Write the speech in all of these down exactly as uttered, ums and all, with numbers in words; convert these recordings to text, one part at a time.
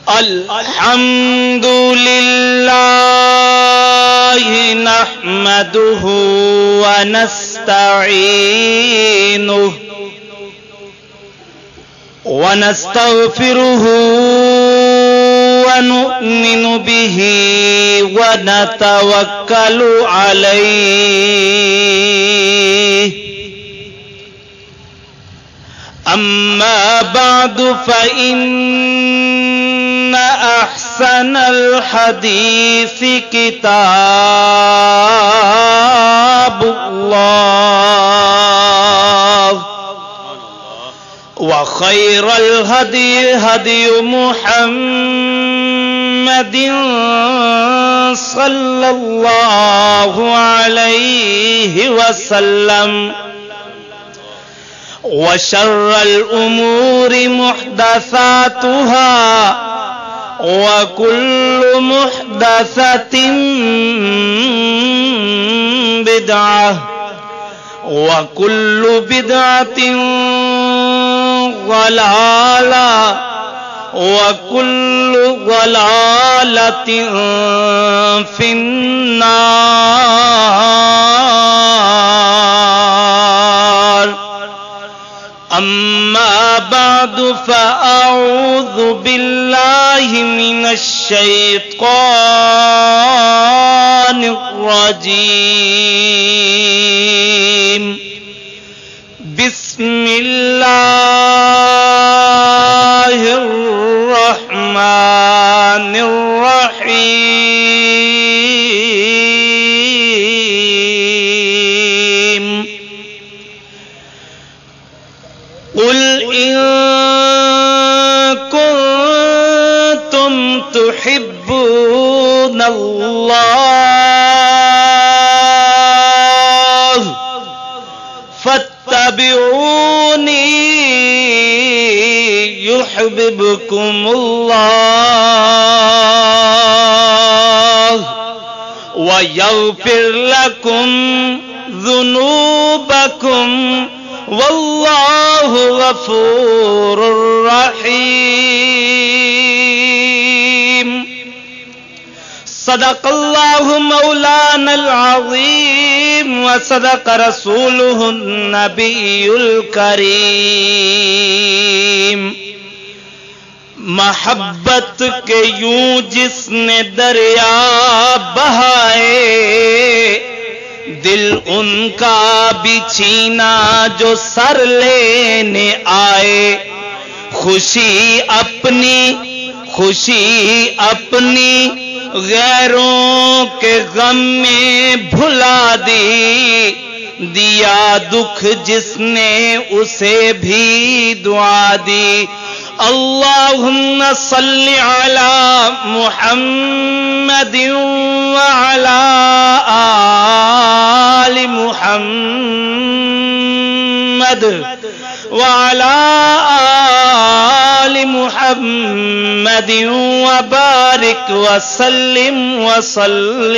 الحمد لله نحمده ونستعينه ونستغفره ونؤمن به ونتوكل عليه أما بعد فإن أحسن الحديث كتاب الله وخير الهدي هدي محمد صلى الله عليه وسلم وشر الأمور محدثاتها وكل محدثة بدعة وكل بدعة ضلالة وكل ضلالة في النار. أما بعد فأعوذ بالله من الشيطان الرجيم. بسم الله الرحمن الرحيم. قل إن كنتم تحبون الله فاتبعوني يحببكم الله ويغفر لكم ذنوبكم والله غفور رحيم. صدق الله مولانا العظيم وصدق رسوله النبي الكريم. محبت کے یوں جس نے دریا بہائے دل ان کا بھی چھینا جو سر لینے آئے. خوشی اپنی خوشی اپنی غیروں کے غم میں بھلا دی. دیا دکھ جس نے اسے بھی دعا دی. اللہم صل علی محمد وعلی آل محمد وعلی آل محمد وبارک وسلم وصل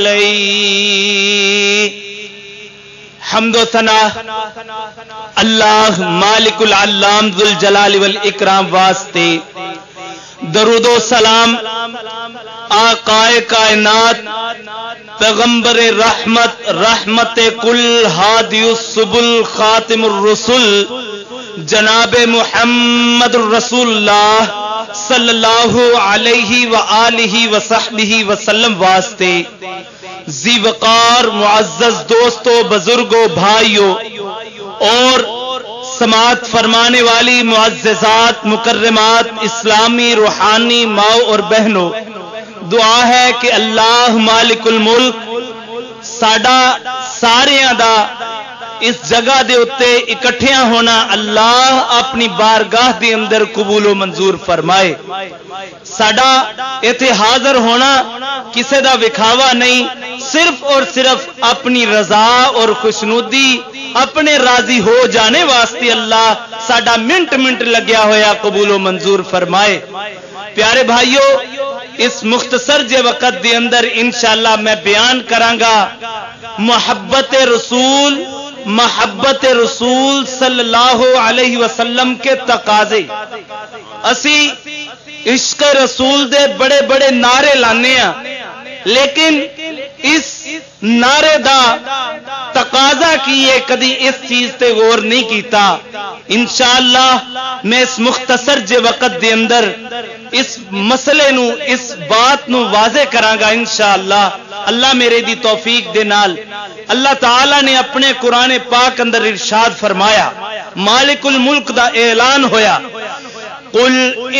علیہ. حمد و ثنا اللہ مالک العلام ذو الجلال والاکرام واسطے. درود و سلام آقائے کائنات پیغمبر رحمت رحمت کل ہادی السبل خاتم الرسل جناب محمد الرسول اللہ صلی اللہ علیہ وآلہ وصحبہ وسلم واسطے. ذی وقار معزز دوستوں، بزرگوں، بھائیوں اور سماعت فرمانے والی معززات مکرمات اسلامی روحانی ماؤں اور بہنوں، دعا ہے کہ اللہ مالک الملک ساڈا ساریاں دا اس جگہ دے اتے اکٹھیاں ہونا اللہ اپنی بارگاہ دے اندر قبول و منظور فرمائے. ساڈا ایتھے حاضر ہونا کسے دا وکھاوا نہیں، صرف اور صرف اپنی رضا اور خوشنودی اپنے راضی ہو جانے واسطے اللہ ساڈا منٹ منٹ لگیا ہویا قبول و منظور فرمائے. پیارے بھائیو، اس مختصر جے وقت دے اندر انشاءاللہ میں بیان کرانگا محبت رسول محبت رسول صلی اللہ علیہ وسلم کے تقاضے اسی عشق رسول دے بڑے بڑے نعرے لانے ہاں لیکن اس نعرے دا تقاضا کیے کدی اس چیز تے غور نہیں کیتا۔ انشاءاللہ میں اس مختصر جے وقت دے اندر اس مسئلے نو اس بات نو واضح کراں گا انشاءاللہ اللہ میرے دی توفیق دے نال۔ اللہ تعالی نے اپنے قرآن پاک اندر ارشاد فرمایا، مالک الملک دا اعلان ہویا، قل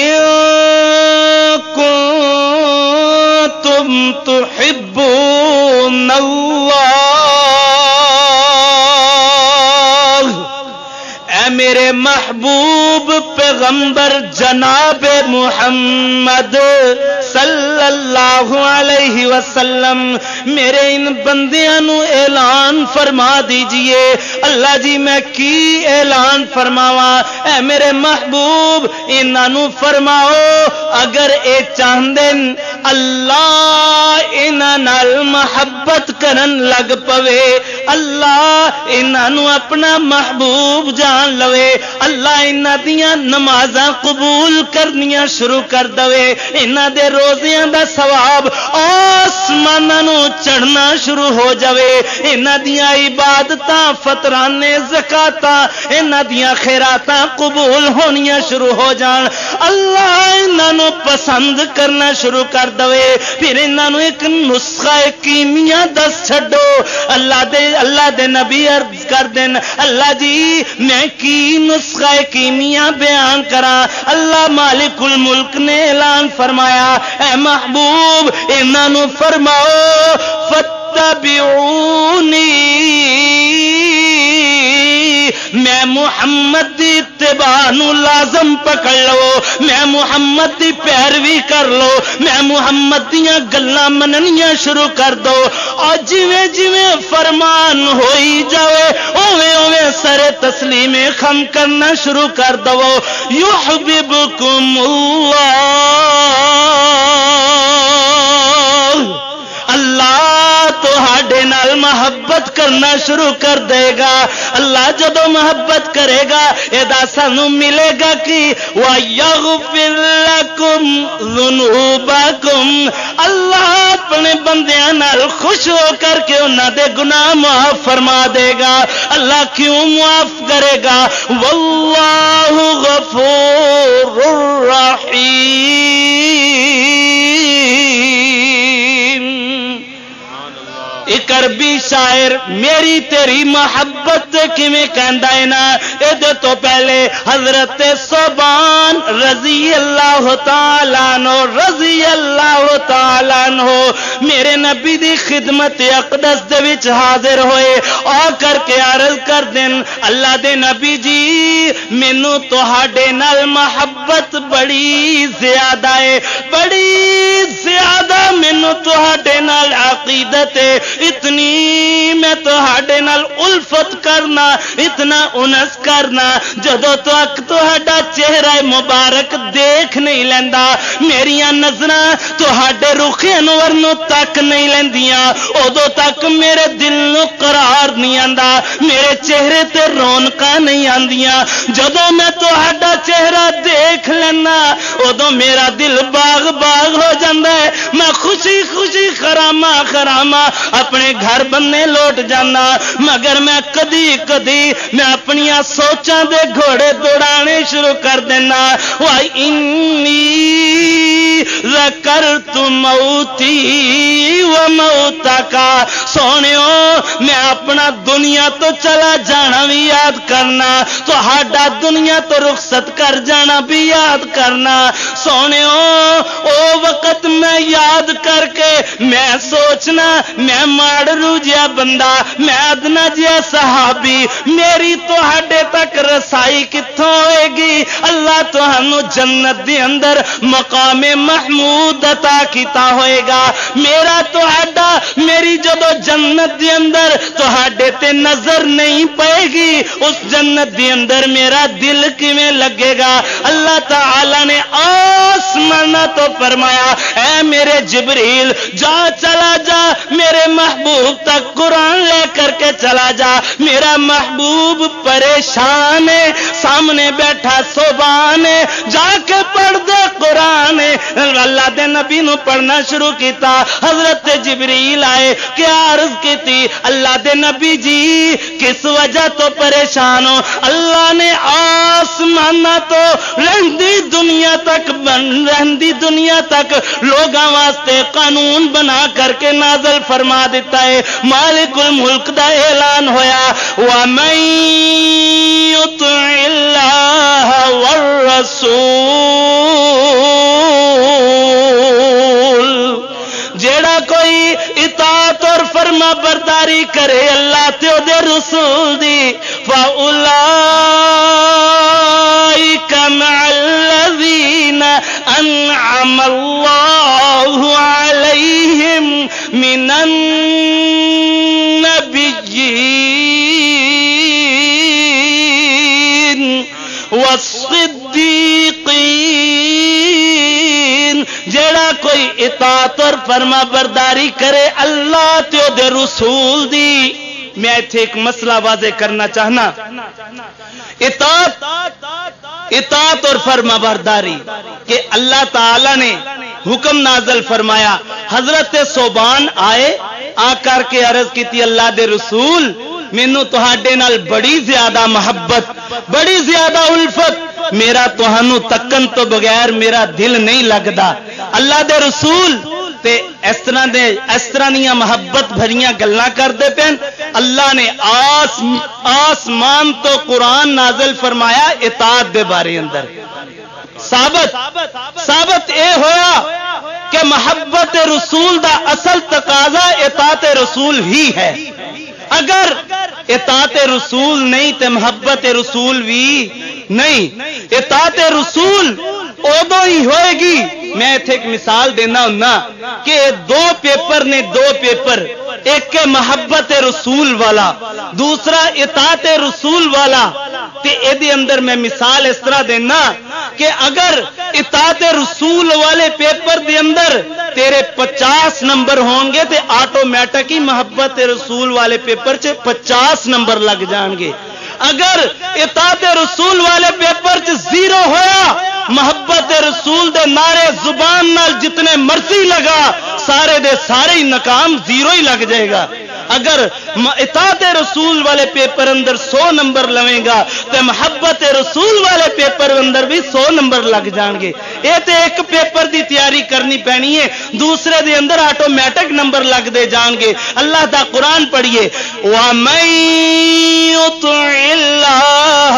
ان کنتم تحبون اللہ، اے میرے محبوب پیغمبر جناب محمد صلی اللہ علیہ وسلم، میرے ان بندیاں نو اعلان فرما دیجئے۔ اللہ جی میں کی اعلان فرماواں؟ اے میرے محبوب انہاں نو فرماؤ اگر اے چاہندن اللہ انہاں نال محبت کرن لگ پوے، اللہ انہاں نو اپنا محبوب جان لوے، اللہ انہاں دیاں نمازاں قبول کرنیاں شروع کر دوے، انہاں دے روزیاں دا ثواب آسماناں نو چڑھنا شروع ہو جاوے، انہاں دیاں عبادتاں فطرانے زکاتاں انہاں دیاں خیراتاں قبول ہونیاں شروع ہو جان، اللہ انہاں نو پسند کرنا شروع کر دوے، پھر انہاں نو ایک نسخہ کیمیا دس چھڈو۔ اللہ دے اللہ دے نبی عرض کر دین، اللہ جی میں کی نسخہ کیمیا بیان کراں؟ اللہ مالک الملک نے اعلان فرمایا، اے محبوب انہاں نو فرماؤ فتبعونی، میں محمد دی اتباع نو لازم پکڑ لو، میں محمد دی پیروی کر لو، میں محمد دیاں گلاں مننیاں شروع کر دو، اور جویں جویں فرمان ہوئی جاوے اوویں اوویں سر تسلیم خم کرنا شروع کر دو۔ یحببکم اللہ، اللہ تہاڈے نال محبت کرنا شروع کر دے گا۔ اللہ جدو محبت کرے گا ادا سانو ملے گا کہ وَيَغْفِرْ لَكُمْ ذُنُوبَكُمْ، اللہ اپنے بندیاں نال خوش ہو کر کے انہاں دے گناہ معاف فرما دے گا۔ اللہ کیوں معاف کرے گا؟ واللہ غفور رحیم۔ ایک عربی شاعر میری تیری محبت کیویں کہندا ہے نا، اے تو پہلے حضرت صوبان رضی اللہ تعالی عنہ رضی اللہ تعالی عنہ میرے نبی دی خدمت اقدس دے وچ حاضر ہوئے، آ کر کے عرض کر دین، اللہ دے نبی جی مینوں تہاڈے نال محبت بڑی زیادہ ہے، بڑی زیادہ مینوں تہاڈے نال عقیدت ہے، اتنی میں تہاڈے نال الفت کرنا، اتنا انس کرنا، جدو تک تہاڈا چہرہ مبارک دیکھ نہیں لیندا، میریاں نظراں تہاڈے رخ انور نو تک نہیں لیندیاں، ادو تک میرے دل نو قرار نہیں آندا، میرے چہرے تے رونقاں نہیں آندیاں، جدو میں تہاڈا چہرہ دیکھ لینا ادو میرا دل باغ باغ ہو جاندا ہے، میں خوشی خوشی خراما خراما اپنے گھر بننے لوٹ جانا، مگر میں کدی کدی میں اپنی سوچاں دے گھوڑے دوڑانے شروع کر دینا۔ وَإِنِّي ذَكَرْتُ مَوْتِي وَمَوْتَكَ، سونیو میں اپنا دنیا تو چلا جانا بھی یاد کرنا، تو ہاڈا دنیا تو رخصت کر جانا بھی یاد کرنا، سونیو او وقت میں یاد کر کے میں سوچنا میں ماڑرو جیا بندہ، میں ادنا جیا صحابی، میری تہاڈے تک رسائی کتھوں ہوئے گی؟ اللہ تہانوں جنت دے اندر مقام محمود عطا کیتا ہوئے گا، میرا تہاڈا میری جدو جنت دے اندر تہاڈے تے نظر نہیں پائے گی، اس جنت دے اندر میرا دل کیویں لگے گا؟ اللہ تعالی نے آسمان اللہ تو فرمایا اے میرے جبریل جا چلا جا میرے محبوب تک قرآن لے کر کے چلا جا، میرا محبوب پریشان ہے، سامنے بیٹھا صوبان ہے، جا کے پڑھ دے قرآن۔ اللہ دے نبی نو پڑھنا شروع کیتا، حضرت جبریل آئے، کیا عرض کی تھی اللہ دے نبی جی کس وجہ تو پریشان ہو؟ اللہ نے آسمان تو رہندی دنیا تک بن رہندی دنیا تک لوگاں واسطے قانون بنا کر کے نازل فرما دیتا ہے، مالک الملک دا اعلان ہویا وَمَن يُطِعِ اللَّهَ وَالرَّسُولَ، جیڑا کوئی اطاعت اور فرما برداری کرے اللہ تے او دے رسول دی، فَأُولَٰئِكَ مَعَ الَّذِينَ أَنْعَمَ اللَّهُ عَلَيْهِمْ مِنَ النَّبِيِّينَ وَالصِّدِّيقِينَ، جیڑا کوئی اطاعت اور فرما برداری کرے اللہ تے او دے رسول دی۔ میں ایتھے ایک مسئلہ واضح کرنا چاہنا، اطاعت اطاعت اور فرما برداری کہ اللہ تعالی نے حکم نازل فرمایا، حضرت صوبان آئے آ کر کے عرض کی تھی اللہ دے رسول مینوں تہاڈے نال بڑی زیادہ محبت بڑی زیادہ الفت، میرا تہانوں تکن تو بغیر میرا دل نہیں لگدا۔ اللہ دے رسول تے اس طرح دے اس طرح دیاں محبت بھریاں گلاں کردے پین، اللہ نے آس آسمان تو قرآن نازل فرمایا اطاعت دے بارے اندر۔ ثابت ثابت اے ہویا کہ محبت رسول دا اصل تقاضا اطاعت رسول ہی ہے، اگر اطاعت رسول نہیں تے محبت رسول بھی نہیں۔ اطاعت رسول ادو ہی ہوئے گی، میں اتنے ایک مثال دینا ہونا کہ دو پیپر نے دو پیپر، ایک کے محبت رسول والا دوسرا اطاعت رسول والا، تے اے دی اندر میں مثال اس طرح دینا کہ اگر اطاعت رسول والے پیپر دے اندر تیرے پچاس نمبر ہون گے تے آٹومیٹک ہی محبت رسول والے پیپر چ پچاس نمبر لگ جان گے، اگر اطاعت رسول والے پیپر چ زیرو ہویا محبت رسول دے نعرے زبان نال جتنے مرضی لگا سارے دے سارے ہی ناکام، زیرو ہی لگ جائے گا۔ اگر اطاعت رسول والے پیپر اندر سو نمبر لویں گا تو محبت رسول والے پیپر اندر بھی سو نمبر لگ جان گے۔ یہ تو ایک پیپر دی تیاری کرنی پینی ہے، دوسرے دے اندر آٹومیٹک نمبر لگ دے جان گے۔ اللہ دا قرآن پڑھیے وَمَن يُطِعِ اللَّهَ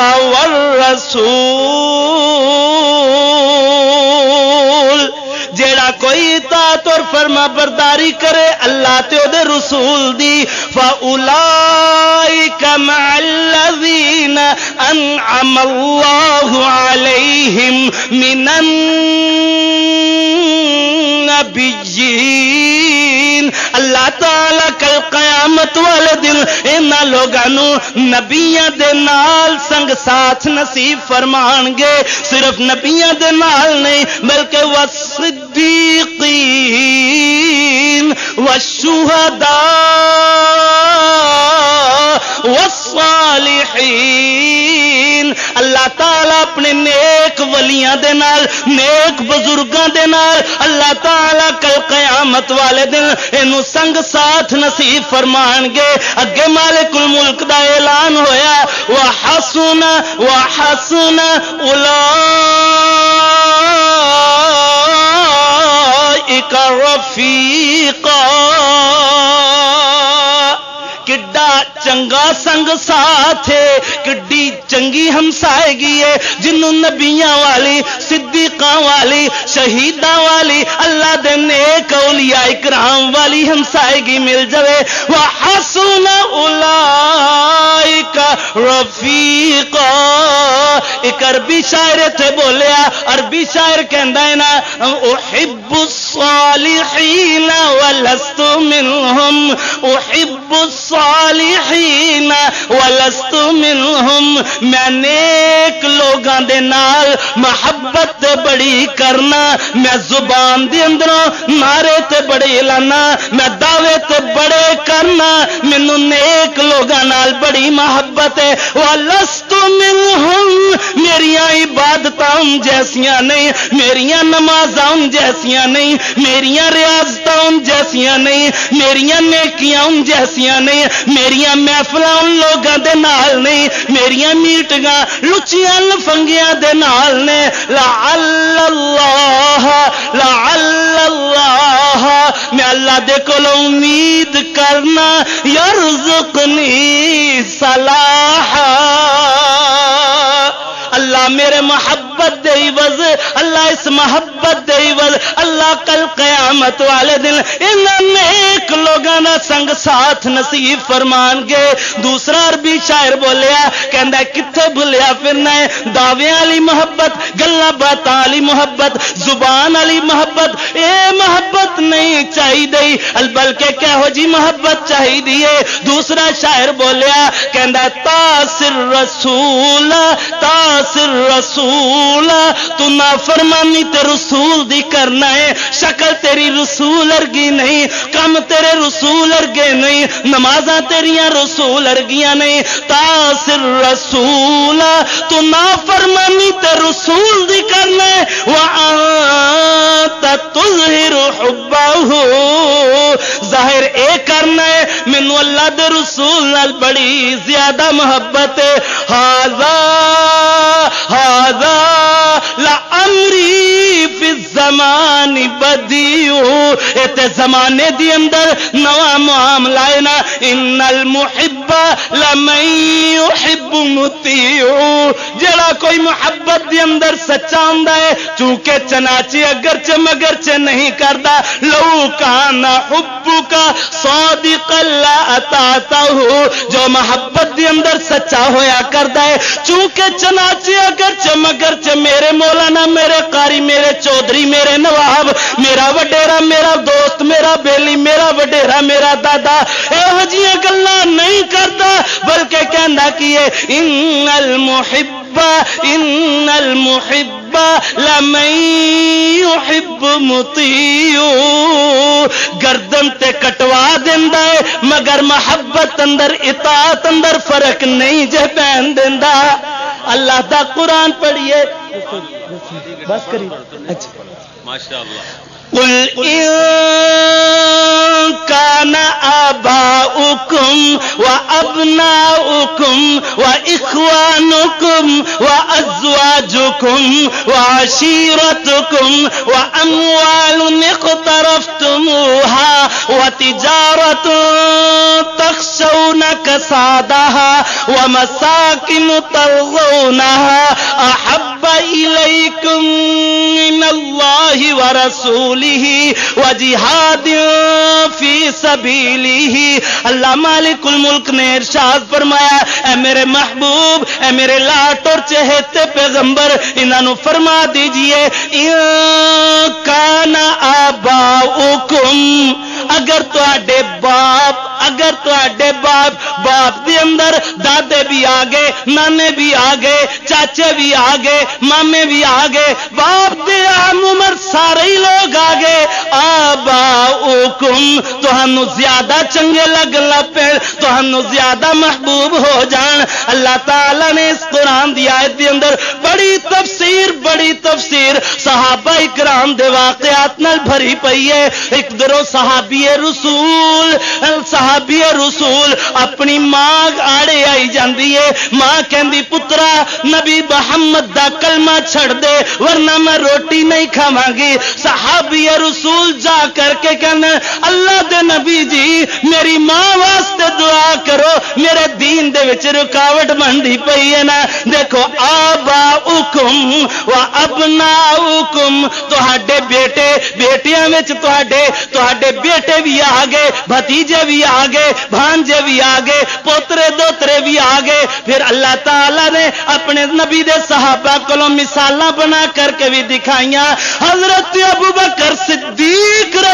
وَالرَّسُولَ، جیڑا کوئی اطاعت اور فرما برداری کرے اللہ تے او دے رسول دی، فَأُولَٰئِكَ مَعَ الَّذِينَ أَنْعَمَ اللَّهُ عَلَيْهِمْ مِنَ النَّبِيِّينَ، اللہ تعالیٰ کل قیامت والے دن انہاں لوگاں نو نبیاں دے نال سنگ ساتھ نصیب فرمان گے، صرف نبیاں دے نال نہیں بلکہ والصدیقین والشہداء والصالحین، اللہ تعالیٰ اپنے نیک ولیاں دے نال نیک بزرگاں دے نال اللہ تعالیٰ کل قیامت والے دن اینو سنگ ساتھ نصیب فرمان گے۔ اگے مالک الملک دا اعلان ہویا وحسن وحسن اولئک رفیقا، کڈا چنگا سنگ ساتھ ہے، کڈی چنگی ہمسائیگی ہے جنوں نبیاں والی صدیقاں والی شہیداں والی اللہ دے نیک اولیاء اکرام والی ہمسائیگی مل جائے۔ وحسن اولئک رفیقا، ایک عربی شاعر تھے بولیا، عربی شاعر کہندا ہے نا احب الصالحین ولست منہم، احب الصالحین الصالحین ولست منہم، میں نیک لوگاں دے نال محبت تے بڑی کرنا، میں زبان دے اندروں نعرے تے بڑے لانا، میں دعوے تے بڑے کرنا، مینوں نیک لوگاں نال بڑی محبت ہے۔ ولست منہم، میریاں عبادتاں جیسیاں نہیں، میریاں نمازاں جیسیاں نہیں، میریاں ریاضتاں جیسیاں نہیں، میریاں نیکیاں جیسیاں نہیں، میریاں محفلاں لوگاں دے نال نہیں، میریاں میٹنگاں لچیاں لفنگیاں دے نال نے۔ لعل اللہ لعل اللہ، میں اللہ دے کول امید کرنا، یرزقنی صلاحا، اللہ میرے محبت دے عوض، اللہ اس محبت دے عوض اللہ کل قیامت والے دن انہاں نیک لوگاں دا سنگ ساتھ نصیب فرمان گے۔ دوسرا عربی شاعر بولیا، کہندا کتھے بھلیا پھرنا ہے، دعویاں والی محبت، گلاں باتاں والی محبت، زبان والی محبت، اے محبت نہیں چاہیے، بلکہ کہو جی محبت چاہیے۔ دوسرا شاعر بولیا، کہندا تاثر رسول تاثر رسول، تو نافرمانی تے رسول دی کرنا ہے، شکل تیری رسول ارگی نہیں، کم تیرے رسول ارگے نہیں، نمازاں تیریاں رسول ارگیاں نہیں، تاثر رسول، تو نافرمانی تے رسول دی کرنا ہے، وَأَنْتَ تُظْهِرُ حُبَّهُ، ظاہر اے کرنا ہے مینوں اللہ دے رسول نال بڑی زیادہ محبت ہے۔ ھذا ھذا لَأَمْرِي فِي الزَّمَانِ بَدِيعُ، اے تے زمانے دی اندر نواں معاملہ ہے نا، ان المحب لمن يحب مطیع، جڑا کوئی محبت دی اندر سچا ہوندا ہے چونکہ چناچے اگرچہ مگرچہ نہیں کردا، لو کان حبک صادقا لأطعته، جو محبت دی اندر سچا ہویا کردا ہے چونکہ چناچے اگرچہ مگرچہ میرے مولانا، میرے قاری، میرے چودھری، میرے نواب، میرا وڈیرا، میرا دوست، میرا بیلی، میرا وڈیرا، میرا دادا ایہو جیاں گلاں نہیں کردا، بلکہ کہندا کی ہے ان المحب ان المحب لمن يحب مطیع، گردن تے کٹوا دیندا ہے مگر محبت اندر اطاعت اندر فرق نہیں جے پہن دیندا۔ اللہ دا قرآن پڑھیے، بس کری، اچھا ماشاءاللہ۔ قل إن كان آباؤكم وأبناؤكم وإخوانكم وأزواجكم وعشيرتكم وأموال اقترفتموها وتجارة تخشون كسادها ومساكن ترضونها أحب إليكم من الله ورسوله وجہاد فی سبیلہ، اللہ مالک الملک نے ارشاد فرمایا، اے میرے محبوب، اے میرے لاٹ اور چہتے پیغمبر، انہوں فرما دیجئے ان کان آباؤکم، اگر تواڈے باپ اگر تواڈے باپ باپ دے اندر دادے بھی آ گئے، نانے بھی آ گئے، چاچے بھی آ گئے، مامے بھی آ گئے، باپ دے عام عمر سارے ہی لوگ آ گئے، آباؤکم تہانوں زیادہ چنگے لگن لگ پے، تہانوں زیادہ محبوب ہو جان۔ اللہ تعالی نے اس قرآن دی آیت دے اندر بڑی تفسیر بڑی تفسیر صحابہ اکرام دے واقعات نال بھری پئی ہے۔ ایک درو صحابی رسول صحابی رسول اپنی ماں آڑے آئی جاندی ہے، ماں کہندی پترا نبی محمد دا کلمہ چھڑ دے ورنہ میں روٹی نہیں کھاواں گی۔ صحابی رسول جا کر کے کہنا اللہ دے نبی جی میری ماں واسطے دعا کرو، میرے دین دے وچ رکاوٹ بندی پئی ہے نا۔ دیکھو آباؤکم و ابناؤکم، تہاڈے بیٹے بیٹیاں وچ تہاڈے تہاڈے بیٹے بھی آ گئے، بھتیجے بھی آ گئے، بھانجے بھی آ گئے، پوترے دوترے بھی آ گئے۔ پھر اللہ تعالی نے اپنے نبی دے صحابہ کولوں مثالاں بنا کر کے بھی دکھائیاں۔ حضرت ابو بکر صدیق رضی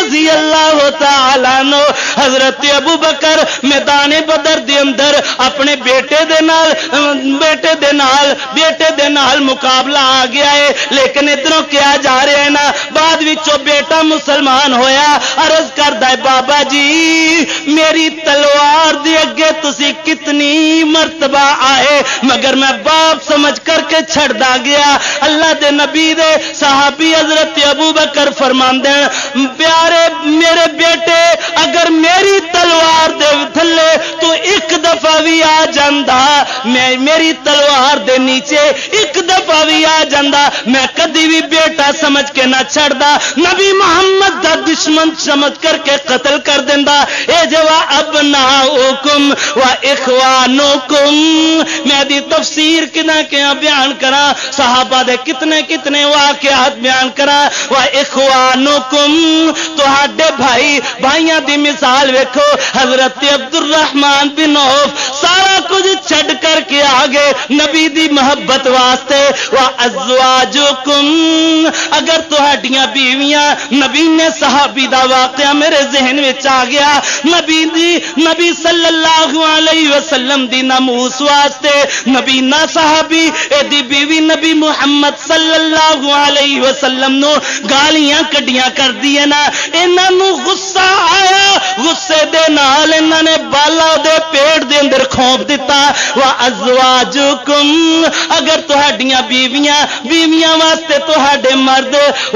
رضی اللہ تعالی عنہ حضرت ابو بکر میدان بدر دے اندر اپنے بیٹے دے نال بیٹے دے نال بیٹے دے نال مقابلہ آ گیا ہے، لیکن ادھروں کیا جا رہا ہے نا، بعد وچوں بیٹا مسلمان ہویا، عرض کردا ہے بابا جی میری تلوار دے اگے تسی کتنی مرتبہ آئے مگر میں باپ سمجھ کر کے چھڑدا گیا۔ اللہ دے نبی دے صحابی حضرت ابو بکر فرماندے پیارے میرے بیٹے اگر میری تلوار دے تھلے تو ایک دفعہ بھی آ جاندا، میں میری تلوار دے نیچے ایک دفعہ بھی آ جاندا میں کدی بھی بیٹا سمجھ کے نہ چھڑدا، نبی محمد دا دشمن سمجھ کر کے قتل کر دیندا۔ اے جوا ابناؤکم و اخوانکم، میں دی تفسیر کنا کیا بیان کرا، صحابہ دے کتنے کتنے واقعات بیان کرا۔ و اخوانکم تہاڈے بھائی بھائیاں دی مثال ویکھو، حضرت عبد الرحمن بن عوف سارا کچھ چھڈ کر کے آگے نبی دی محبت واسطے۔ و ازواجکم اگر تہاڈیاں بیویاں، نبی نے صحابی دا واقعہ میرے ذہن وچ آ گیا، نبی دی نبی صلی اللہ علیہ وسلم دی ناموس واسطے نبی نہ صحابی اے دی بیوی نبی محمد صلی اللہ علیہ وسلم نو گالیاں کڈیاں کر دیے نا، انہاں نو غصہ آیا، غصے دے نال انہاں نے بالا دے پیٹ دے اندر کھونپ دیتا۔ وا ازواجکم اگر تہاڈیاں بیویاں بیویاں واسطے تہاڈے مرد،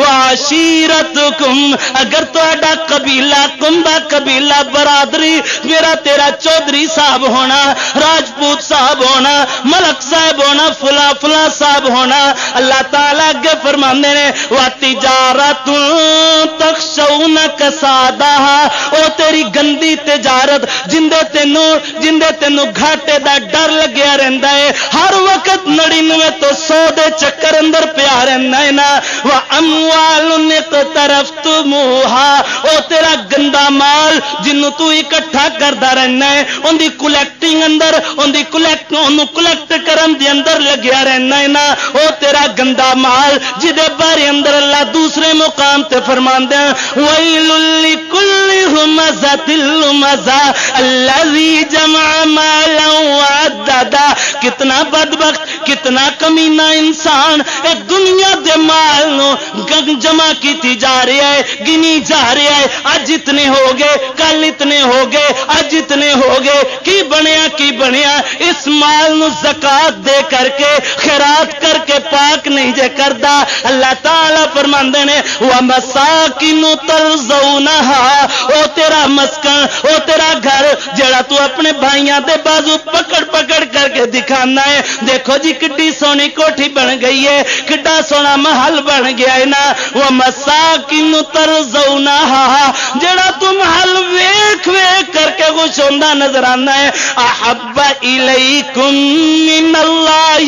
وعشیرتکم اگر تہاڈا قبیلہ کنبہ قبیلہ برادری میرا تیرا چودھری صاحب ہونا، راجپوت صاحب ہونا، ملک صاحب ہونا، فلا فلا صاحب ہونا، اللہ تعالیٰ اگے فرماندے نے وَتِجَارَةٌ تَخْشَوْنَ كَسَادَهَا، او تیری گندی تجارت جندے تینوں جندے تینوں گھاٹے دا ڈر لگیا رہندا ہے، ہر وقت نڑینوے تو سو دے چکر اندر پیا رہنا ہے نا۔ وَأَمْوَالٌ اقْتَرَفْتُمُوهَا، او تیرا گندا مال جنوں تو اکٹھا کردا رہنا ہے، ان دی کلیکٹنگ اندر ان دی کلیکٹ اونوں کلیکٹ کرن دے اندر لگیا رہنا ہے نا، او تیرا گندا مال جدے بارے اندر اللہ دوسرے مقام تے فرماندے ہیں وَيْلٌ لِكُلِّ ہُمَزَةٍ لُمَزَةٍ الَّذِي جَمَعَ مَالًا وَعَدَّدَهُ، کتنا بدبخت کتنا کمینہ انسان ایک دنیا دے مال نو جمع کیتی جا رہا ہے، گنی جا رہا ہے، اج اتنے ہو گئے کل اتنے ہو گئے اج اتنے ہو گئے، کی بنیا کی بنیا، اس مال نو زکات دے کر کے خیرات کر کے پاک نہیں جے کردا۔ اللہ تعالی فرماندے نے وَمَسَاكِنُ تَرْضَوْنَهَا، او تیرا مسکن او تیرا گھر جڑا تو اپنے بھائیاں دے بازو پکڑ پکڑ کر کے دکھانا ہے، دیکھو جی کڈی سونی کوٹھی بن گئی ہے، کڈا سونا محل بن گیا ہے نا۔ وَمَسَاكِنُ تَرْضَوْنَهَا، جڑا تو محل ویکھ ویکھ کر کے خوش ہوندا نظر آنا ہے، احب الیکم من اللہ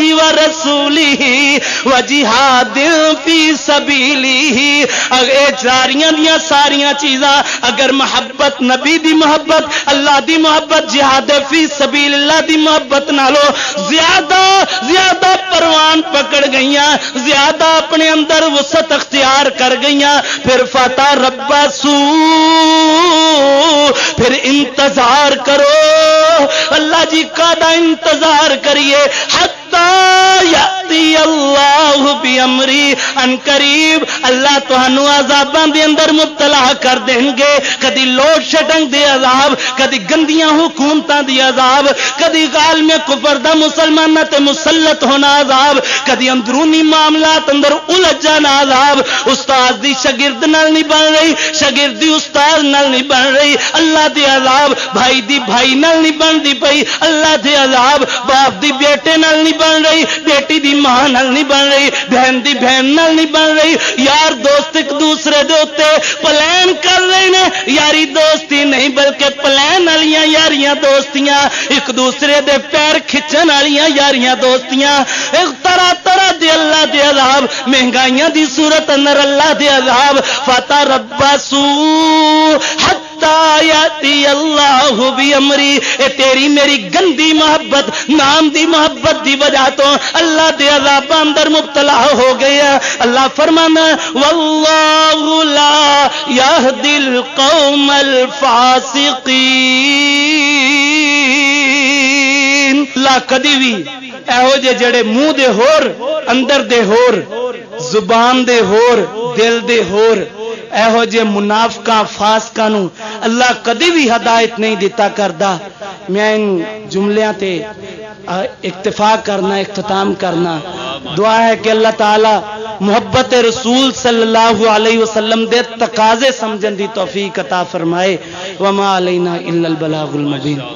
ورسولہ وجہاد فی سبیلہ، اے ساریاں دیاں ساریاں چیزاں اگر محبت نبی دی محبت اللہ دی محبت جہاد فی سبیل اللہ دی محبت نالو زیادہ زیادہ پروان پکڑ گئیاں، زیادہ اپنے اندر وسعت اختیار کر گئیاں، پھر فتح ربسو، پھر انتظار کرو، اللہ جی کا دا انتظار کریے حتی یاتی اللہ بامری، ان قریب اللہ تہانوں عذاباں دے اندر مبتلا کر دیں گے، کدی لوڈ شیڈنگ دے عذاب، کدی گندیاں حکومتاں دی عذاب، کدی عالم کفر دا مسلماناں تے مسلط ہونا عذاب، کدی اندرونی معاملات اندر الجھ جانا عذاب، استاد دی شاگرد نال نہیں بن رہی، شاگرد دی استاد نال نہیں بن رہی، اللہ دے عذاب بھائی دی بھائی نال نہیں بندی پئی، اللہ دے عذاب باپ دی بیٹے نال نہیں بن رہی، بیٹی دی ماں نال نہیں بن رہی، بہن دی بہن نال نہیں بن رہی، یار دوست ایک دوسرے دے اوتے پلان کر رہے نے، یاری دوستی نہیں بلکہ پلان والیاں یاریاں دوستیاں، ایک دوسرے دے پیر کھچن والیاں یاریاں دوستیاں، ایک طرح طرح دے اللہ دے عذاب، مہنگائیاں دی صورت اندر اللہ دے عذاب، فتربصوا حتی یاتی اللہ بامری، اے تیری میری گندی محبت نام دی محبت دی وجہ تو اللہ دے عذاب اندر مبتلا ہو گیا۔ اللہ فرمانا واللہ لا يهدي القوم الفاسقين اللہ کدی بھی ایہو جے جڑے منہ دے ہور اندر دے ہور زبان دے ہور دل دے ہور ایہو جے منافقاں فاسقاں نو اللہ کدی بھی ہدایت نہیں دیتا کردا میں ان جملیاں تے اکتفا کرنا اختتام کرنا دعا ہے کہ اللہ تعالی محبت رسول صلی اللہ علیہ وسلم دے تقاضے سمجھن دی توفیق عطا فرمائے وما علینا الا البلاغ المبین